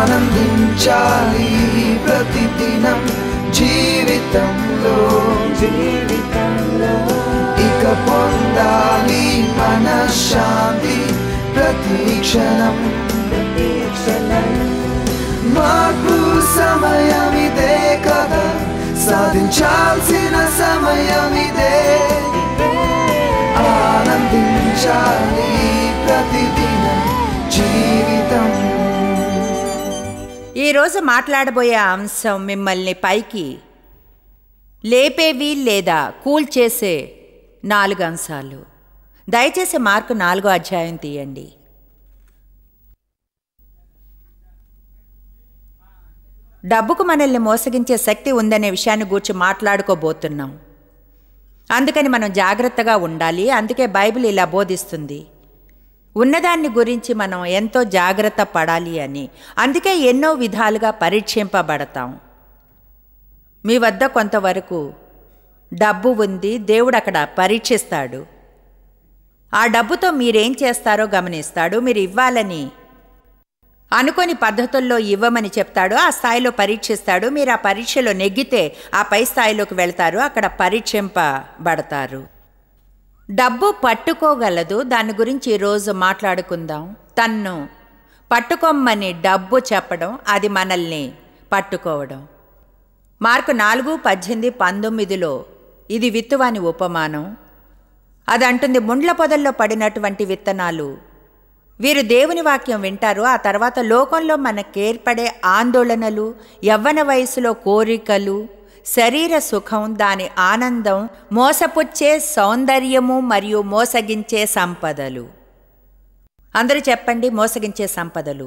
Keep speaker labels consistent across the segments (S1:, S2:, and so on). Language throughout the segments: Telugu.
S1: ఆనందించాలి ప్రతిదినం జీవితంలో ఇక పొందాలి మనశ్శాంతి ప్రతి క్షణం మార్పు సమయమిదే కదా సాధించాల్సిన సమయమిదే ఆనందించాలి ప్రతిదినం జీవితం.
S2: ఈరోజు మాట్లాడబోయే అంశం మిమ్మల్ని పైకి లేపేవి లేదా కూల్ చేసే 4 అంశాలు. దయచేసి మార్కు 4వ అధ్యాయం తీయండి. డబ్బుకు మనల్ని మోసగించే శక్తి ఉందనే విషయాన్ని గూర్చి మాట్లాడుకోబోతున్నాం. అందుకని మనం జాగ్రత్తగా ఉండాలి. అందుకే బైబిల్ ఇలా బోధిస్తుంది, ఉన్నదాన్ని గురించి మనం ఎంతో జాగ్రత్త పడాలి అని. అందుకే ఎన్నో విధాలుగా పరీక్షింపబడతాం. మీ వద్ద కొంతవరకు డబ్బు ఉంది, దేవుడు అక్కడ పరీక్షిస్తాడు. ఆ డబ్బుతో మీరేం చేస్తారో గమనిస్తాడు. మీరు ఇవ్వాలని అనుకోని పద్ధతుల్లో ఇవ్వమని చెప్తాడు. ఆ స్థాయిలో పరీక్షిస్తాడు. మీరు ఆ పరీక్షలో నెగ్గితే ఆ పై స్థాయిలోకి వెళ్తారు, అక్కడ పరీక్షింపబడతారు. డబ్బు పట్టుకోగలదు, దాని గురించి ఈరోజు మాట్లాడుకుందాం. తన్ను పట్టుకోమని డబ్బు చెప్పడం, అది మనల్ని పట్టుకోవడం. మార్కు 4:18-19లో ఇది విత్తువాని ఉపమానం. అది అంటుంది, ముండ్ల పొదల్లో పడినటువంటి విత్తనాలు. వీరు దేవుని వాక్యం వింటారు. ఆ తర్వాత లోకంలో మనకేర్పడే ఆందోళనలు, యవ్వన వయసులో కోరికలు, శరీర సుఖం, దాని ఆనందం, మోసపుచ్చే సౌందర్యము మరియు మోసగించే సంపదలు. అందరూ చెప్పండి, మోసగించే సంపదలు.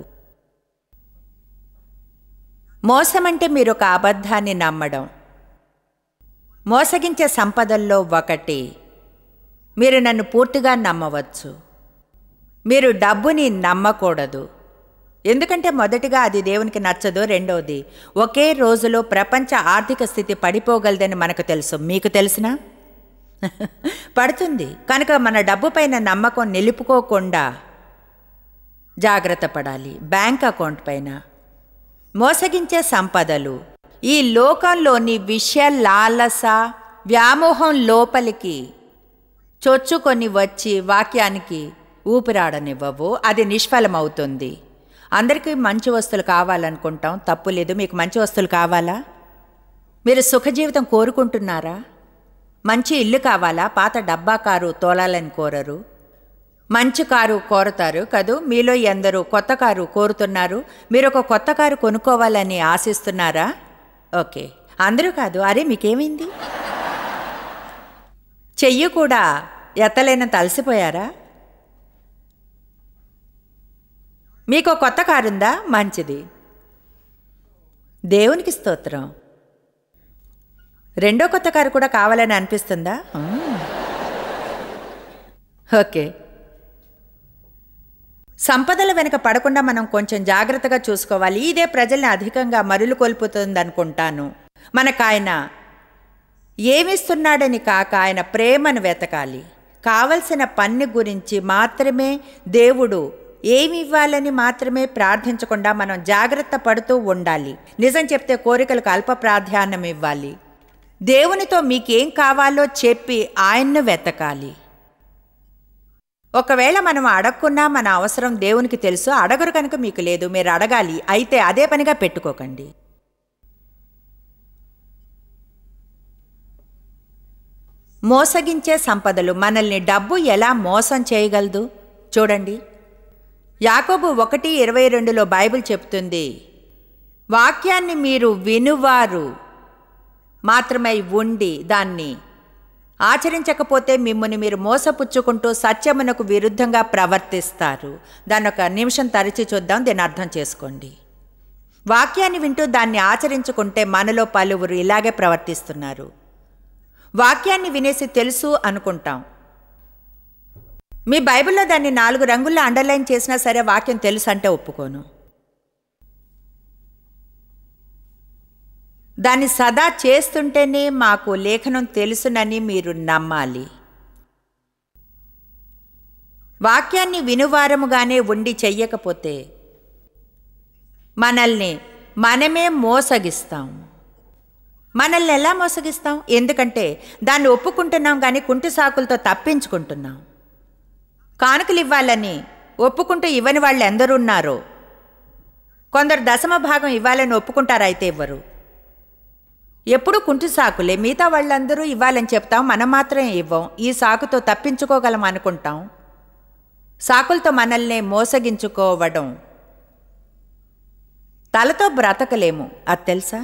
S2: మోసమంటే మీరు ఒక అబద్ధాన్ని నమ్మడం. మోసగించే సంపదల్లో ఒకటి, మీరు నన్ను పూర్తిగా నమ్మవచ్చు. మీరు డబ్బుని నమ్మకూడదు. ఎందుకంటే మొదటిగా అది దేవునికి నచ్చదు. రెండవది, ఒకే రోజులో ప్రపంచ ఆర్థిక స్థితి పడిపోగలదని మనకు తెలుసు. మీకు తెలిసినా పడుతుంది. కనుక మన డబ్బు పైన నమ్మకం నిలుపుకోకుండా జాగ్రత్త పడాలి. బ్యాంక్ అకౌంట్ పైన. మోసగించే సంపదలు, ఈ లోకంలోని విషయ లాలస వ్యామోహం లోపలికి చొచ్చుకొని వచ్చి వాక్యానికి ఊపిరాడనివ్వవు. అది నిష్ఫలమవుతుంది. అందరికీ మంచి వస్తువులు కావాలనుకుంటాం, తప్పులేదు. మీకు మంచి వస్తువులు కావాలా? మీరు సుఖజీవితం కోరుకుంటున్నారా? మంచి ఇల్లు కావాలా? పాత డబ్బా కారు తోలాలని కోరరు, మంచి కారు కోరతారు కదూ. మీలో ఎందరూ కొత్త కారు కోరుతున్నారు? మీరు ఒక కొత్త కారు కొనుక్కోవాలని ఆశిస్తున్నారా? ఓకే, అందరూ కాదు. అరే మీకేమైంది? చెయ్యి కూడా ఎత్తలేనంత అలసిపోయారా? మీకు కొత్త కారు ఉందా? మంచిది, దేవునికి స్తోత్రం. రెండో కొత్త కారు కూడా కావాలని అనిపిస్తుందా? ఓకే. సంపదల వెనుక పడకుండా మనం కొంచెం జాగ్రత్తగా చూసుకోవాలి. ఇదే ప్రజల్ని అధికంగా మరులు కొల్పుతుంది అనుకుంటాను. మనకాయన ఏమిస్తున్నాడని కాక ఆయన ప్రేమను వెతకాలి. కావలసిన పని గురించి మాత్రమే, దేవుడు ఏమి ఇవ్వాలని మాత్రమే ప్రార్థించకుండా మనం జాగ్రత్త పడుతూ ఉండాలి. నిజం చెప్తే కోరికలకు అల్ప ప్రాధాన్యం ఇవ్వాలి. దేవునితో మీకేం కావాలో చెప్పి ఆయన్ను వెతకాలి. ఒకవేళ మనం అడగకున్నా మన అవసరం దేవునికి తెలుసు. అడగరు కనుక మీకు లేదు, మీరు అడగాలి. అయితే అదే పనిగా పెట్టుకోకండి. మోసగించే సంపదలు. మనల్ని డబ్బు ఎలా మోసం చేయగలదు చూడండి. యాకోబు 1:22లో బైబిల్ చెప్తుంది, వాక్యాన్ని మీరు వినువారు మాత్రమై ఉండి దాన్ని ఆచరించకపోతే మిమ్మల్ని మీరు మోసపుచ్చుకుంటూ సత్యమునకు విరుద్ధంగా ప్రవర్తిస్తారు. దాన్ని ఒక నిమిషం తరచి చూద్దాం, దీన్ని అర్థం చేసుకోండి. వాక్యాన్ని వింటూ దాన్ని ఆచరించుకుంటే మనలో పలువురు ఇలాగే ప్రవర్తిస్తున్నారు. వాక్యాన్ని వినేసి తెలుసు అనుకుంటాం. మీ బైబిల్లో దాన్ని 4 రంగుల్లో అండర్లైన్ చేసినా సరే వాక్యం తెలుసు అంటే ఒప్పుకోను. దాన్ని సదా చేస్తుంటేనే మాకు లేఖనం తెలుసునని మీరు నమ్మాలి. వాక్యాన్ని వినువారముగానే ఉండి చెయ్యకపోతే మనల్ని మనమే మోసగిస్తాం. మనల్ని ఎలా మోసగిస్తాం? ఎందుకంటే దాన్ని ఒప్పుకుంటున్నాం కానీ కుంటి సాకులతో తప్పించుకుంటున్నాం. కానుకలు ఇవ్వాలని ఒప్పుకుంటూ ఇవ్వని వాళ్ళు ఎందరున్నారో. కొందరు దశమ భాగం ఇవ్వాలని ఒప్పుకుంటారు, అయితే ఇవ్వరు. ఎప్పుడు కుంటి సాకులే. మిగతా వాళ్ళందరూ ఇవ్వాలని చెప్తాం, మనం మాత్రమే ఇవ్వం. ఈ సాకుతో తప్పించుకోగలం అనుకుంటాం. సాకులతో మనల్ని మోసగించుకోవడం. తలతో బ్రతకలేము, అది తెలుసా?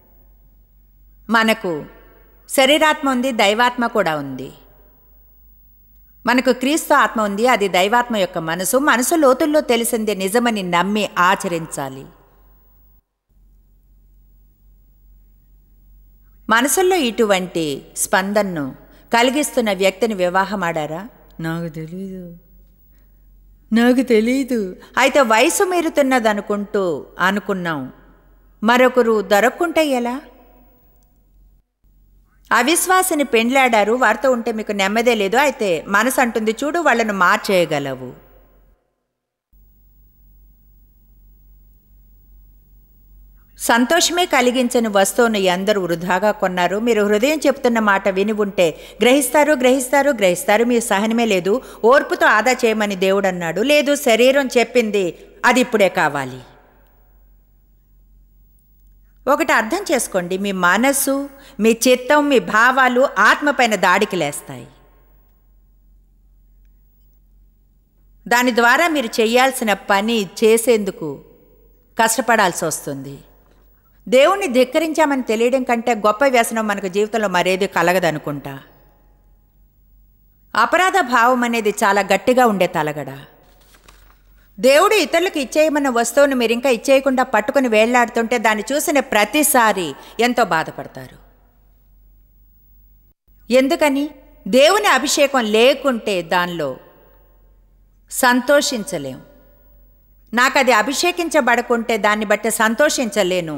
S2: మనకు శరీరాత్మ ఉంది, దైవాత్మ కూడా ఉంది. మనకు క్రీస్తు ఆత్మ ఉంది, అది దైవాత్మ యొక్క మనసు. మనసు లోతుల్లో తెలిసిందే నిజమని నమ్మి ఆచరించాలి. మనసుల్లో ఇటువంటి స్పందనను కలిగిస్తున్న వ్యక్తిని వివాహమాడారా? నాకు తెలీదు. అయితే వయసు మీరుతున్నదనుకుంటూ అనుకున్నాం. మరొకరు దొరక్కుంటే ఎలా? అవిశ్వాసిని పెండ్లాడారు, వారితో ఉంటే మీకు నెమ్మదే లేదు. అయితే మనసు అంటుంది, చూడు వాళ్ళను మార్చేయగలవు. సంతోషమే కలిగించని వస్తువును ఎందరూ వృధాగా కొన్నారు. మీరు హృదయం చెప్తున్న మాట విని ఉంటే గ్రహిస్తారు. మీ సహనమే లేదు. ఓర్పుతో ఆదా చేయమని దేవుడు అన్నాడు. లేదు, శరీరం చెప్పింది అది ఇప్పుడే కావాలి. ఒకటి అర్థం చేసుకోండి, మీ మనస్సు, మీ చిత్తం, మీ భావాలు ఆత్మపైన దాడికి లేస్తాయి. దాని ద్వారా మీరు చేయాల్సిన పని చేసేందుకు కష్టపడాల్సి వస్తుంది. దేవుణ్ణి ధిక్కరించామని తెలియడం కంటే గొప్ప వ్యసనం మనకు జీవితంలో మరేది కలగదనుకుంటా. అపరాధ భావం అనేది చాలా గట్టిగా ఉండే తలగడ. దేవుడు ఇతరులకు ఇచ్చేయమన్న వస్తువును మీరు ఇంకా ఇచ్చేయకుండా పట్టుకుని వేళ్లాడుతుంటే దాన్ని చూసిన ప్రతిసారి ఎంతో బాధపడతారు. ఎందుకని? దేవుని అభిషేకం లేకుంటే దానిలో సంతోషించలేం. నాకు అది అభిషేకించబడకుంటే దాన్ని బట్టి సంతోషించలేను.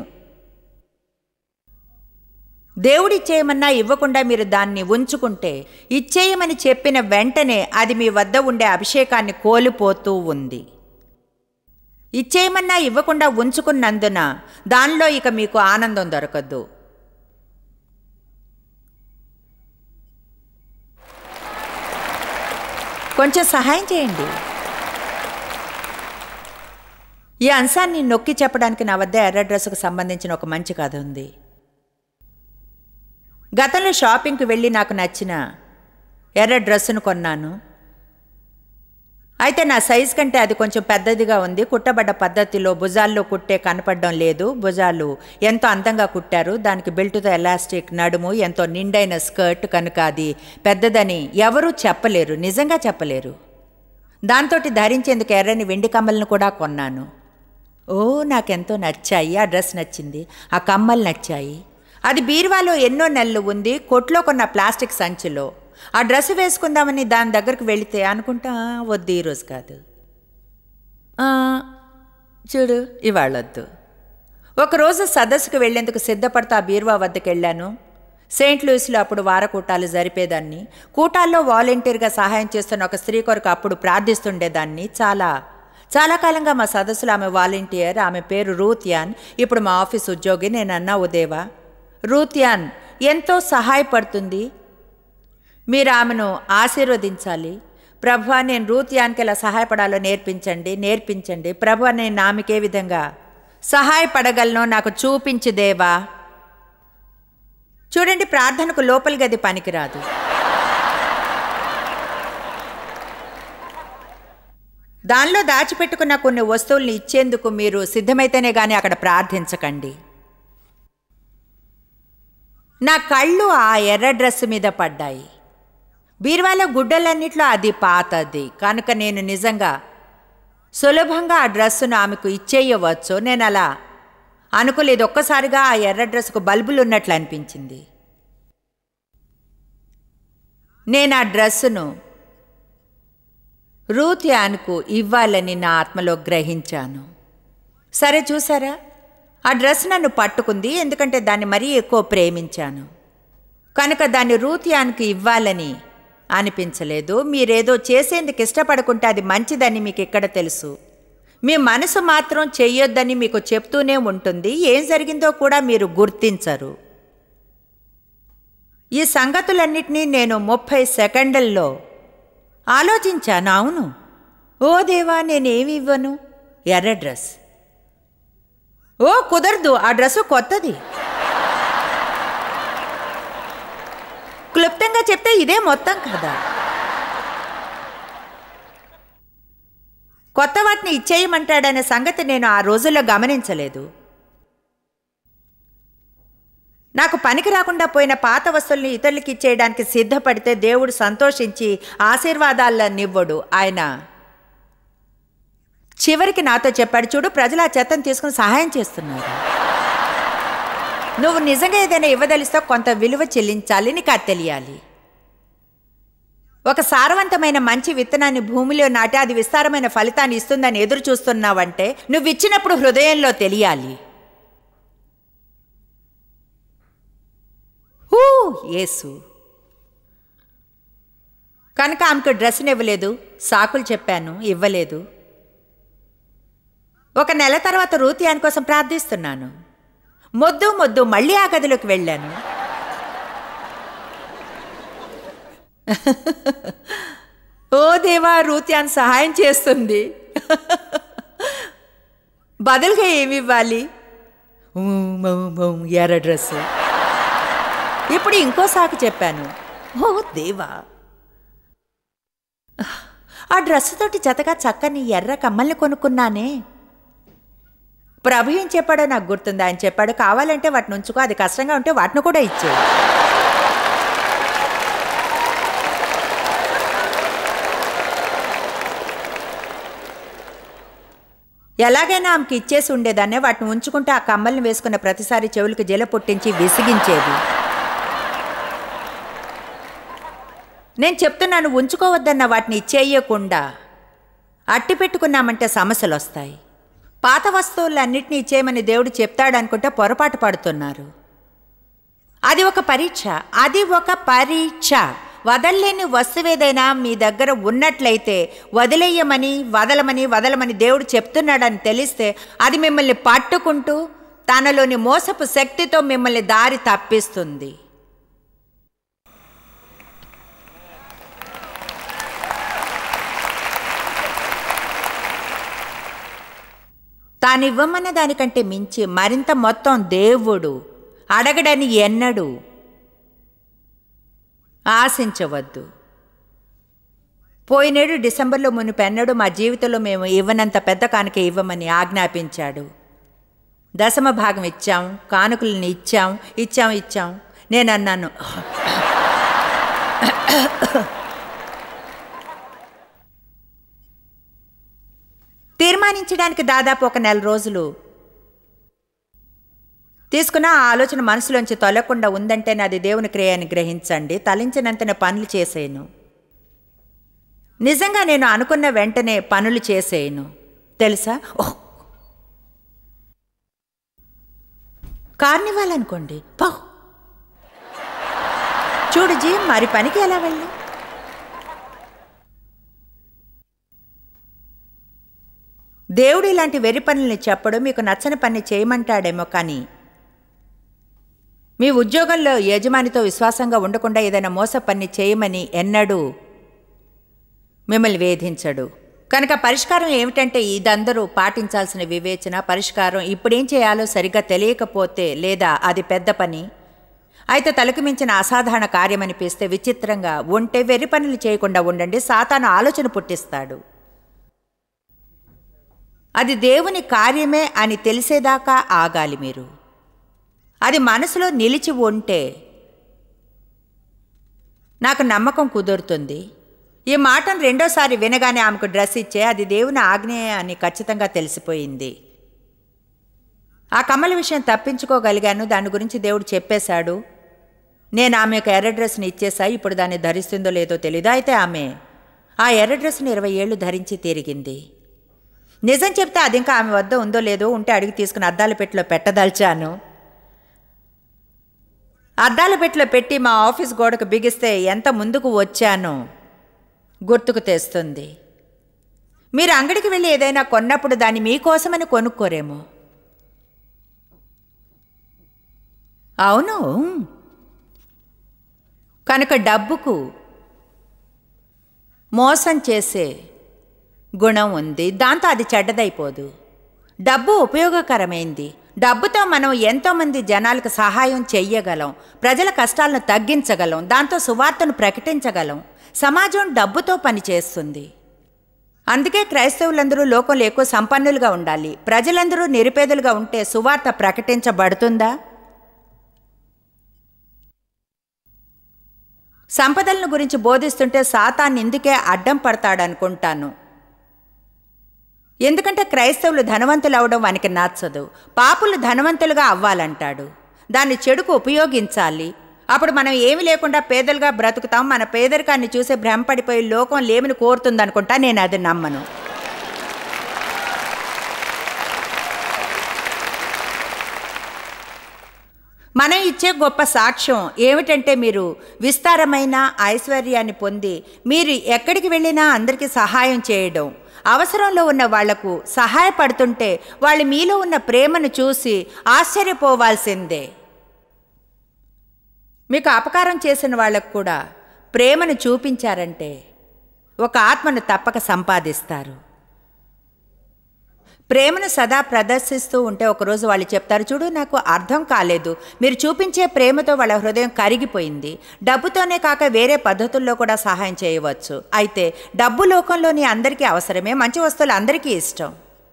S2: దేవుడు ఇచ్చేయమన్నా ఇవ్వకుండా మీరు దాన్ని ఉంచుకుంటే, ఇచ్చేయమని చెప్పిన వెంటనే అది మీ వద్ద ఉండే అభిషేకాన్ని కోల్పోతూ ఉంది. ఇచ్చేయమన్నా ఇవ్వకుండా ఉంచుకున్నందున దానిలో ఇక మీకు ఆనందం దొరకద్దు. కొంచెం సహాయం చేయండి. ఈ అంశాన్ని నొక్కి చెప్పడానికి నా వద్ద ఎర్ర డ్రెస్సుకు సంబంధించిన ఒక మంచి కథ ఉంది. గతంలో షాపింగ్కి వెళ్ళి నాకు నచ్చిన ఎర్ర డ్రెస్సును కొన్నాను. అయితే నా సైజ్ కంటే అది కొంచెం పెద్దదిగా ఉంది. కుట్టబడ్డ పద్ధతిలో భుజాల్లో కుట్టే కనపడడం లేదు. భుజాలు ఎంతో అందంగా కుట్టారు. దానికి బెల్టుతో ఎలాస్టిక్, నడుము, ఎంతో నిండైన స్కర్ట్ కనుక అది పెద్దదని ఎవరూ చెప్పలేరు, నిజంగా చెప్పలేరు. దాంతో ధరించేందుకు ఎర్రని వెండి కమ్మలను కూడా కొన్నాను. నాకెంతో నచ్చాయి. ఆ డ్రెస్ నచ్చింది, ఆ కమ్మలు నచ్చాయి. అది బీరువాలో ఎన్నో నెలలు ఉంది, కొట్లో కొన్న ప్లాస్టిక్ సంచిలో. ఆ డ్రెస్ వేసుకుందామని దాని దగ్గరకు వెళితే అనుకుంటా, వద్దు, ఈరోజు కాదు, చూడు, ఇవాళొద్దు. ఒకరోజు సదస్సుకు వెళ్లేందుకు సిద్ధపడుతూ ఆ బీరువా వద్దకు వెళ్ళాను. సెయింట్ లూయిస్లో అప్పుడు వార కూటాలు జరిపేదాన్ని. కూటాల్లో వాలంటీర్గా సహాయం చేస్తున్న ఒక స్త్రీ కొరకు అప్పుడు ప్రార్థిస్తుండేదాన్ని. చాలా కాలంగా మా సదస్సులో ఆమె వాలంటీర్. ఆమె పేరు రూత్యాన్. ఇప్పుడు మా ఆఫీస్ ఉద్యోగి. నేనన్నా, ఉదేవా, రూత్యాన్ ఎంతో సహాయపడుతుంది, మీరు ఆమెను ఆశీర్వదించాలి. ప్రభువా, నేను రూత్యాన్కి ఎలా సహాయపడాలో నేర్పించండి. ప్రభువా, నేను ఆమెకే విధంగా సహాయపడగలనో నాకు చూపించు దేవా. చూడండి, ప్రార్థనకు లోపలి గది పనికిరాదు. దానిలో దాచిపెట్టుకున్న కొన్ని వస్తువుల్ని ఇచ్చేందుకు మీరు సిద్ధమైతేనే కానీ అక్కడ ప్రార్థించకండి. నా కళ్ళు ఆ ఎర్ర డ్రెస్సు మీద పడ్డాయి. బీరువాలో గుడ్డలన్నిట్లో అది పాతది కనుక నేను నిజంగా సులభంగా ఆ డ్రెస్సును ఆమెకు ఇచ్చేయవచ్చు. నేను అలా అనుకోలేదు. ఒక్కసారిగా ఆ ఎర్ర డ్రెస్సుకు బల్బులు ఉన్నట్లు అనిపించింది. నేను ఆ డ్రెస్సును రూత్యాన్కు ఇవ్వాలని నా ఆత్మలో గ్రహించాను. సరే, చూసారా, ఆ డ్రెస్ నన్ను పట్టుకుంది. ఎందుకంటే దాన్ని మరీ ఎక్కువ ప్రేమించాను కనుక దాన్ని రూత్యాన్కి ఇవ్వాలని అనిపించలేదు. మీరేదో చేసేందుకు ఇష్టపడుకుంటే అది మంచిదని మీకు ఇక్కడ తెలుసు. మీ మనసు మాత్రం చెయ్యొద్దని మీకు చెప్తూనే ఉంటుంది. ఏం జరిగిందో కూడా మీరు గుర్తించరు. ఈ సంగతులన్నిటినీ నేను 30 సెకండ్లలో ఆలోచించాను. అవును, ఓ దేవా, నేనేమి ఇవ్వను? ఎర్ర డ్రెస్. ఓ కుదరదు, ఆ డ్రెస్సు కొత్తది. క్లుప్తంగా చెప్తే ఇదే మొత్తం కదా. కొత్త వాటిని ఇచ్చేయమంటాడనే సంగతి నేను ఆ రోజుల్లో గమనించలేదు. నాకు పనికి రాకుండా పోయిన పాత వస్తువుల్ని ఇతరులకి ఇచ్చేయడానికి సిద్ధపడితే దేవుడు సంతోషించి ఆశీర్వాదాలనివ్వడు. ఆయన చివరికి నాతో చెప్పాడు, చూడు, ప్రజలు ఆ చెత్తను తీసుకుని సహాయం చేస్తున్నారు. నువ్వు నిజంగా ఏదైనా ఇవ్వదలిస్తే కొంత విలువ చెల్లించాలి, నీకు అది తెలియాలి. ఒక సారవంతమైన మంచి విత్తనాన్ని భూమిలో నాటి అది విస్తారమైన ఫలితాన్ని ఇస్తుందని ఎదురు చూస్తున్నావంటే నువ్వు ఇచ్చినప్పుడు హృదయంలో తెలియాలి. యేసు కనుక ఆమెకు డ్రెస్ని ఇవ్వలేదు, సాకులు చెప్పాను, ఇవ్వలేదు. ఒక నెల తర్వాత రూతి ఆయన కోసం ప్రార్థిస్తున్నాను. మొద్దు మళ్ళీ ఆ గదిలోకి వెళ్ళాను. ఓ దేవా, రూతి ఆయన సహాయం చేస్తుంది. బదులుగా ఏమి ఇవ్వాలి? ఎర్ర డ్రెస్సు. ఇప్పుడు ఇంకో సాకు చెప్పాను. ఓ దేవా, ఆ డ్రెస్సుతోటి జతగా చక్కని ఎర్ర కమ్మల్ని కొనుక్కున్నానే. ప్రభు ఏం చెప్పాడో నాకు గుర్తుంది. ఆయన చెప్పాడు, కావాలంటే వాటిని ఉంచుకో, అది కష్టంగా ఉంటే వాటిని కూడా ఇచ్చే. ఎలాగైనా ఆమెకి ఇచ్చేసి ఉండేదాన్నే. వాటిని ఉంచుకుంటే ఆ కమ్మల్ని వేసుకున్న ప్రతిసారి చెవులకు జల పుట్టించి విసిగించేది. నేను చెప్తున్నాను, ఉంచుకోవద్దన్న వాటిని ఇచ్చేయకుండా అట్టి పెట్టుకున్నామంటే సమస్యలు వస్తాయి. పాత వస్తువులన్నింటినీ ఇచ్చేయమని దేవుడు చెప్తాడనుకుంటే పొరపాటు పడుతున్నారు. అది ఒక పరీక్ష. వదల్లేని వస్తువేదైనా మీ దగ్గర ఉన్నట్లయితే వదలమని దేవుడు చెప్తున్నాడని తెలిస్తే అది మిమ్మల్ని పట్టుకుంటూ తనలోని మోసపు శక్తితో మిమ్మల్ని దారి తప్పిస్తుంది. తానివ్వమన్న దానికంటే మించి మరింత మొత్తం దేవుడు అడగడని ఎన్నడూ ఆశించవద్దు. పోయినేడు డిసెంబర్లో మునుపెన్నడూ మా జీవితంలో మేము ఇవ్వనంత పెద్ద కానుక ఇవ్వమని ఆజ్ఞాపించాడు. 10వ భాగం ఇచ్చాం, కానుకలను ఇచ్చాం. నేను అన్నాను, తీర్మానించడానికి దాదాపు ఒక నెల రోజులు తీసుకున్న ఆ ఆలోచన మనసులోంచి తొలగకుండా ఉందంటే నాది దేవుని క్రియని గ్రహించండి. తలించినంతనే పనులు చేసేను. నిజంగా నేను అనుకున్న వెంటనే పనులు చేసేయను. తెలుసా, కార్నివాలనుకోండి, చూడు జీ, మరి పనికి ఎలా వెళ్ళి? దేవుడు ఇలాంటి వెర్రి పనుల్ని చెప్పడం మీకు నచ్చని పని చేయమంటాడేమో, కానీ మీ ఉద్యోగంలో యజమానితో విశ్వాసంగా ఉండకుండా ఏదైనా మోస పని చేయమని ఎన్నడూ మిమ్మల్ని వేధించడు. కనుక పరిష్కారం ఏమిటంటే ఇదందరూ పాటించాల్సిన వివేచన. పరిష్కారం ఇప్పుడేం చేయాలో సరిగ్గా తెలియకపోతే లేదా అది పెద్ద పని అయితే తలకు మించిన అసాధారణ కార్యమనిపిస్తే విచిత్రంగా ఉంటే వెర్రి పనులు చేయకుండా ఉండండి. సాతాను ఆలోచన పుట్టిస్తాడు. అది దేవుని కార్యమే అని తెలిసేదాకా ఆగాలి మీరు. అది మనసులో నిలిచి ఉంటే నాకు నమ్మకం కుదురుతుంది. ఈ మాటను రెండోసారి వినగానే ఆమెకు డ్రెస్ ఇచ్చే అది దేవుని ఆజ్ఞే అని ఖచ్చితంగా తెలిసిపోయింది. ఆ కమ్మల విషయం తప్పించుకోగలిగాను. దాని గురించి దేవుడు చెప్పేశాడు. నేను ఆమెకు ఎర్ర డ్రెస్ని ఇచ్చేసా. ఇప్పుడు దాన్ని ధరిస్తుందో లేదో తెలీదు. అయితే ఆమె ఆ ఎర్ర డ్రెస్ని 20 ఏళ్ళు ధరించి తిరిగింది. నిజం చెప్తే అది ఇంకా ఆమె వద్ద ఉందో లేదో, ఉంటే అడిగి తీసుకుని అద్దాల పెట్టిలో పెట్టదలిచాను. అద్దాల పెట్టిలో పెట్టి మా ఆఫీస్ గోడకు బిగిస్తే ఎంత ముందుకు వచ్చానో గుర్తుకు తెస్తుంది. మీరు అంగడికి వెళ్ళి ఏదైనా కొన్నప్పుడు దాన్ని మీకోసమని కొనుక్కోరేమో. అవును, కనుక డబ్బుకు మోసం చేసే గుణం ఉంది. దాంతో అది చెడ్డదైపోదు. డబ్బు ఉపయోగకరమైంది. డబ్బుతో మనం ఎంతోమంది జనాలకు సహాయం చెయ్యగలం, ప్రజల కష్టాలను తగ్గించగలం, దాంతో సువార్తను ప్రకటించగలం. సమాజం డబ్బుతో పనిచేస్తుంది. అందుకే క్రైస్తవులందరూ లోకంలో ఎక్కువ సంపన్నులుగా ఉండాలి. ప్రజలందరూ నిరుపేదలుగా ఉంటే సువార్త ప్రకటించబడుతుందా? సంపదలను గురించి బోధిస్తుంటే సాతాను ఇందుకే అడ్డం పడతాడనుకుంటాను. ఎందుకంటే క్రైస్తవులు ధనవంతులు అవడం వానికి నచ్చదు. పాపులు ధనవంతులుగా అవ్వాలంటాడు. దాన్ని చెడుకు ఉపయోగించాలి. అప్పుడు మనం ఏమి లేకుండా పేదలుగా బ్రతుకుతాం. మన పేదరికాన్ని చూసి భ్రమపడిపోయి లోకం లేమిని కోరుతుందనుకుంటా. నేను అది నమ్మను. మనం ఇచ్చే గొప్ప సాక్ష్యం ఏమిటంటే, మీరు విస్తారమైన ఐశ్వర్యాన్ని పొంది మీరు ఎక్కడికి వెళ్ళినా అందరికీ సహాయం చేయడం, అవసరంలో ఉన్న వాళ్లకు సహాయపడుతుంటే వాళ్ళు మీలో ఉన్న ప్రేమను చూసి ఆశ్చర్యపోవాల్సిందే. మీకు అపకారం చేసిన వాళ్ళకు కూడా ప్రేమను చూపించారంటే ఒక ఆత్మను తప్పక సంపాదిస్తారు. ప్రేమను సదా ప్రదర్శిస్తూ ఉంటే ఒకరోజు వాళ్ళు చెప్తారు, చూడు నాకు అర్థం కాలేదు. మీరు చూపించే ప్రేమతో వాళ్ళ హృదయం కరిగిపోయింది. డబ్బుతోనే కాక వేరే పద్ధతుల్లో కూడా సహాయం చేయవచ్చు. అయితే డబ్బు లోకంలోని అందరికీ అవసరమే. మంచి వస్తువులు అందరికీ ఇష్టం.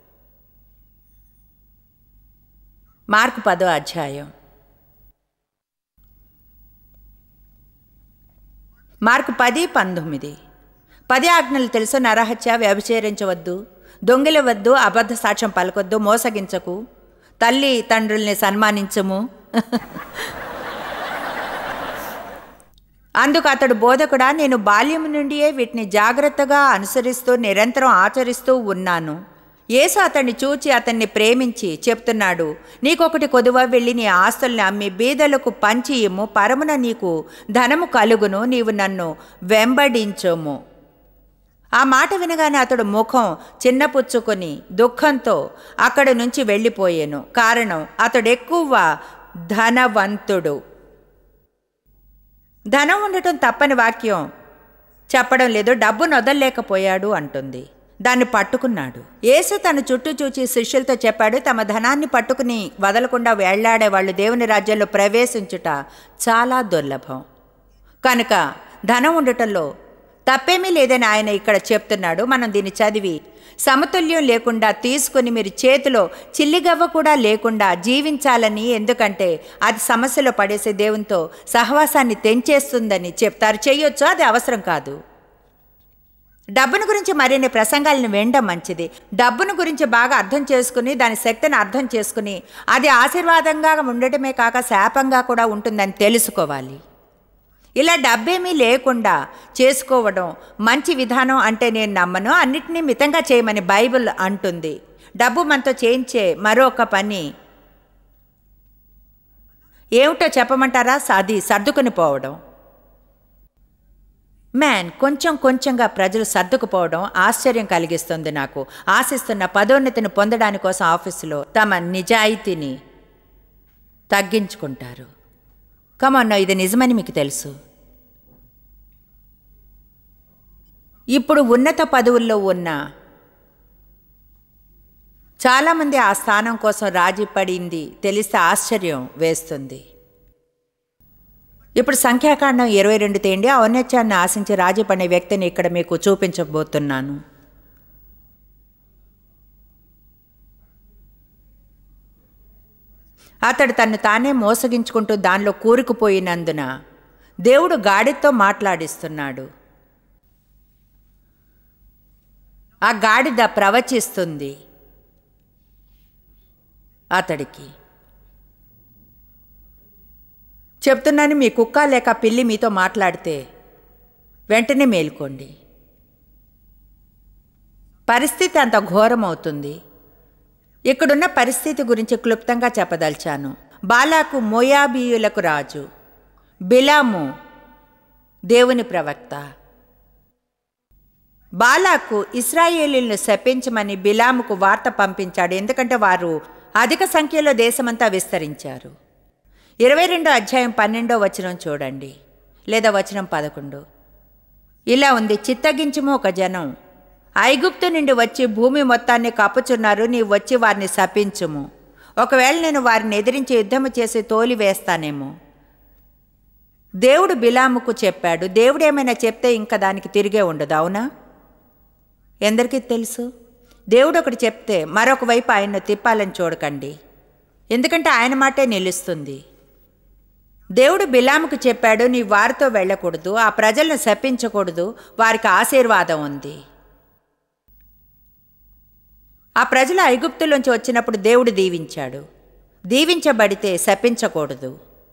S2: మార్కు 10వ అధ్యాయం. మార్కు 10:19. 10 ఆజ్ఞలు తెలుసు. నరహత్య, వ్యభిచరించవద్దు, దొంగిలవద్దు, అబద్ధ సాక్ష్యం పలకొద్దు, మోసగించకు, తల్లి తండ్రుల్ని సన్మానించము. అందుకు అతడు, బోధకుడా, నేను బాల్యం నుండియే వీటిని జాగ్రత్తగా అనుసరిస్తూ నిరంతరం ఆచరిస్తూ ఉన్నాను. యేసు అతన్ని చూచి అతన్ని ప్రేమించి చెప్తున్నాడు, నీకొకటి కొదువ, వెళ్ళి నీ ఆస్తుల్ని అమ్మి బీదలకు పంచి ఇమ్ము, పరమున నీకు ధనము కలుగును, నీవు నన్ను వెంబడించుము. ఆ మాట వినగానే అతడు ముఖం చిన్నపుచ్చుకొని దుఃఖంతో అక్కడి నుంచి వెళ్ళిపోయాను. కారణం, అతడు ఎక్కువ ధనవంతుడు. ధనం ఉండటం తప్పని వాక్యం చెప్పడం లేదు. డబ్బును వదలలేకపోయాడు అంటుంది. దాన్ని పట్టుకున్నాడు. యేసు తన చుట్టూ చూచి శిష్యులతో చెప్పాడు, తమ ధనాన్ని పట్టుకుని వదలకుండా వేళ్లాడే వాళ్ళు దేవుని రాజ్యంలో ప్రవేశించుట చాలా దుర్లభం. కనుక ధనం ఉండటంలో తప్పేమీ లేదని ఆయన ఇక్కడ చెప్తున్నాడు. మనం దీన్ని చదివి సమతుల్యం లేకుండా తీసుకుని మీరు చేతిలో చిల్లిగవ్వ కూడా లేకుండా జీవించాలని, ఎందుకంటే అది సమస్యలో పడేసే దేవునితో సహవాసాన్ని తెంచేస్తుందని చెప్తారు. చెయ్యొచ్చు, అది అవసరం కాదు. డబ్బును గురించి మరిన్ని ప్రసంగాలను వినడం మంచిది. డబ్బును గురించి బాగా అర్థం చేసుకుని దాని శక్తిని అర్థం చేసుకుని అది ఆశీర్వాదంగా ఉండటమే కాక శాపంగా కూడా ఉంటుందని తెలుసుకోవాలి. ఇలా డబ్బేమీ లేకుండా చేసుకోవడం మంచి విధానం అంటే నేను నమ్మను. అన్నిటినీ మితంగా చేయమని బైబిల్ అంటుంది. డబ్బు మనతో చేయించే మరొక పని ఏమిటో చెప్పమంటారా? అది సర్దుకుని పోవడం. కొంచెం కొంచెంగా ప్రజలు సర్దుకుపోవడం ఆశ్చర్యం కలిగిస్తుంది నాకు. ఆశిస్తున్న పదోన్నతిని పొందడానికి కోసం ఆఫీసులో తమ నిజాయితీని తగ్గించుకుంటారు. కమన్న, ఇది నిజమని మీకు తెలుసు. ఇప్పుడు ఉన్నత పదవుల్లో ఉన్న చాలామంది ఆ స్థానం కోసం రాజీ పడింది తెలిస్తే ఆశ్చర్యం వేస్తుంది. ఇప్పుడు సంఖ్యాకాండం 22 తేండి. ఔన్నత్యాన్ని ఆశించి రాజీ పడే వ్యక్తిని ఇక్కడ మీకు చూపించబోతున్నాను. అతడు తన్ను తానే మోసగించుకుంటూ దానిలో కూరుకుపోయినందున దేవుడు గాడిదతో మాట్లాడిస్తున్నాడు. ఆ గాడిద ప్రవచిస్తుంది అతడికి. చెప్తున్నాను, మీ కుక్క లేక పిల్లి మీతో మాట్లాడితే వెంటనే మేల్కోండి. పరిస్థితి అంత ఘోరమవుతుంది. ఇక్కడున్న పరిస్థితి గురించి క్లుప్తంగా చెప్పదలిచాను. బాలాకు మోయాబీయులకు రాజు, బిలాము దేవుని ప్రవక్త. బాలాకు ఇశ్రాయేలీయులను శపించమని బిలాముకు వార్త పంపించాడు. ఎందుకంటే వారు అధిక సంఖ్యలో దేశమంతా విస్తరించారు. 22 అధ్యాయం 12 వచనం చూడండి, లేదా వచనం 11. ఇలా ఉంది, చిత్తగించుము ఒక జనం ఐగుప్తు నుండి వచ్చి భూమి మొత్తాన్ని కప్పుచున్నారు, నీవు వచ్చి వారిని శపించుము. ఒకవేళ నేను వారిని ఎదిరించి యుద్ధము చేసి తోలి వేస్తానేమో. దేవుడు బిలాముకు చెప్పాడు. దేవుడు ఏమైనా చెప్తే ఇంకా దానికి తిరిగే ఉండదు, అవునా? ఎందరికీ తెలుసు, దేవుడు ఒకటి చెప్తే మరొక వైపు ఆయన్ను తిప్పాలని చూడకండి, ఎందుకంటే ఆయన మాటే నిలుస్తుంది. దేవుడు బిలాముకు చెప్పాడు, నీ వారితో వెళ్ళకూడదు, ఆ ప్రజలను శపించకూడదు, వారికి ఆశీర్వాదం ఉంది. ఆ ప్రజలు ఐగుప్తులోంచి వచ్చినప్పుడు దేవుడు దీవించాడు. దీవించబడితే శపించకూడదు.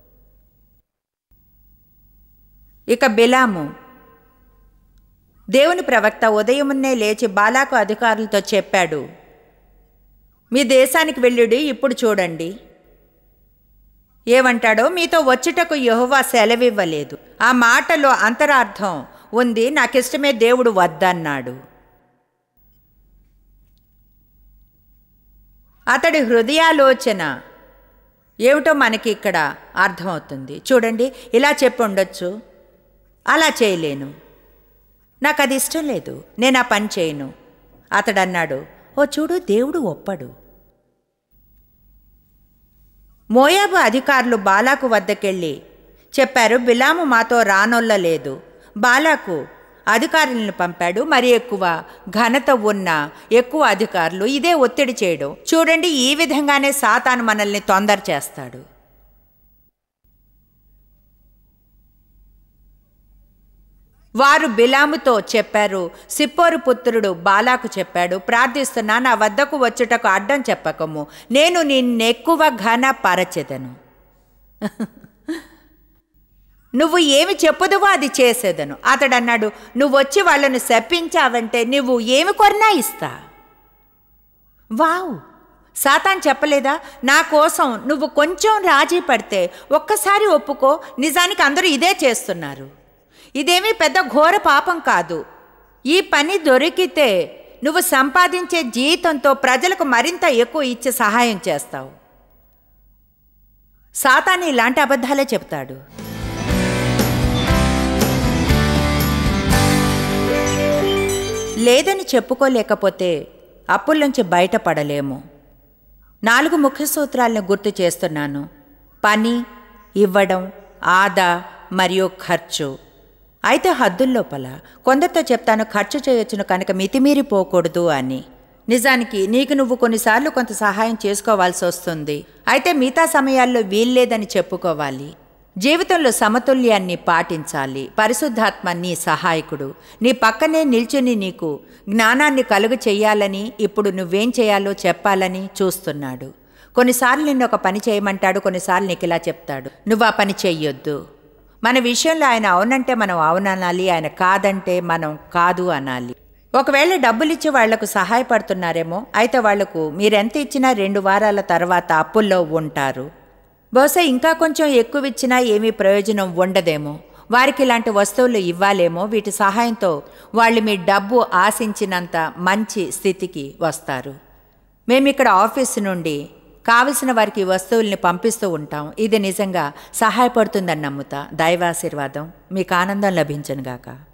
S2: ఇక బిలాము దేవుని ప్రవక్త ఉదయమున్నే లేచి బాలాకు అధికారులతో చెప్పాడు, మీ దేశానికి వెళ్ళుడి, ఇప్పుడు చూడండి. ఏమంటాడో, మీతో వచ్చుటకు యెహోవా సెలవివ్వలేదు. ఆ మాటలో అంతరార్థం ఉంది, నాకిష్టమే దేవుడు వద్దన్నాడు. అతడి హృదయాలోచన ఏమిటో మనకి ఇక్కడ అర్థమవుతుంది. చూడండి, ఇలా చెప్పి ఉండొచ్చు, అలా చేయలేను, నాకు అది ఇష్టం లేదు, నేను ఆ పని చేయను. అతడు అన్నాడు, ఓ చూడు, దేవుడు ఒప్పడు. మోయాబు అధికారులు బాలాకు వద్దకెళ్ళి చెప్పారు, బిలాము మాతో రానొల్లలేదు. బాలాకు అధికారులను పంపాడు. మరి ఎక్కువ ఘనత ఉన్న ఎక్కువ అధికారులు ఇదే ఒత్తిడి చేయడం. చూడండి, ఈ విధంగానే సాతాను మనల్ని తొందర చేస్తాడు. వారు బిలాముతో చెప్పారు, సిప్పోరు పుత్రుడు బాలాకు చెప్పాడు, ప్రార్థిస్తున్నా, నా వద్దకు వచ్చుటకు అడ్డం చెప్పకము, నేను నిన్నెక్కువ ఘనపరచెదను. నువ్వు ఏమి చెప్పుదువో అది చేసేదను. అతడు అన్నాడు, నువ్వు వచ్చి వాళ్ళను శపించావంటే నువ్వు ఏమి కొన్నా ఇస్తా. వావ్, సాతాన్ చెప్పలేదా, నా కోసం నువ్వు కొంచెం రాజీ పడితే ఒక్కసారి ఒప్పుకో, నిజానికి అందరూ ఇదే చేస్తున్నారు, ఇదేమీ పెద్ద ఘోర పాపం కాదు, ఈ పని దొరికితే నువ్వు సంపాదించే జీతంతో ప్రజలకు మరింత ఎక్కువ ఇచ్చి సహాయం చేస్తావు. సాతాను ఇలాంటి అబద్ధాలే చెప్తాడు. లేదని చెప్పుకోలేకపోతే అప్పుల్లోంచి బయటపడలేము. 4 ముఖ్య సూత్రాలను గుర్తు చేస్తున్నాను: పని, ఇవ్వడం, ఆదా మరియు ఖర్చు. అయితే హద్దుల్లోపల కొందరితో చెప్తాను, ఖర్చు చేయొచ్చును కనుక మితిమీరిపోకూడదు అని. నిజానికి నీకు నువ్వు కొన్నిసార్లు కొంత సహాయం చేసుకోవాల్సి వస్తుంది, అయితే మిగతా సమయాల్లో వీల్లేదని చెప్పుకోవాలి. జీవితంలో సమతుల్యాన్ని పాటించాలి. పరిశుద్ధాత్మ నీ సహాయకుడు, నీ పక్కనే నిల్చుని నీకు జ్ఞానాన్ని కలుగు చెయ్యాలని, ఇప్పుడు నువ్వేం చేయాలో చెప్పాలని చూస్తున్నాడు. కొన్నిసార్లు నిన్ను ఒక పని చేయమంటాడు, కొన్నిసార్లు నీకు ఇలా చెప్తాడు, నువ్వు ఆ పని చెయ్యొద్దు. మన విషయంలో ఆయన అవునంటే మనం అవుననాలి, ఆయన కాదంటే మనం కాదు అనాలి. ఒకవేళ డబ్బులిచ్చి వాళ్లకు సహాయపడుతున్నారేమో, అయితే వాళ్లకు మీరెంత ఇచ్చినా 2 వారాల తర్వాత అప్పుల్లో ఉంటారు. బహుశా ఇంకా కొంచెం ఎక్కువ ఇచ్చినా ఏమీ ప్రయోజనం ఉండదేమో. వారికి ఇలాంటి వస్తువులు ఇవ్వాలేమో. వీటి సహాయంతో వాళ్ళు మీ డబ్బు ఆశించినంత మంచి స్థితికి వస్తారు. మేమిక్కడ ఆఫీసు నుండి కావలసిన వారికి వస్తువుల్ని పంపిస్తూ ఉంటాం. ఇది నిజంగా సహాయపడుతుందని నమ్ముతా. దైవాశీర్వాదం మీకు ఆనందం లభించునుగాక.